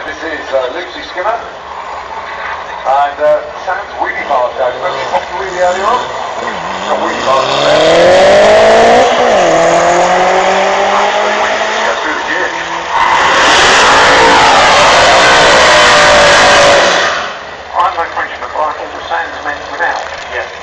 This is Lucy Skinner, and Sam's wheelie bar down. Remember she popped the wheelie earlier on? Got wheelie bars there.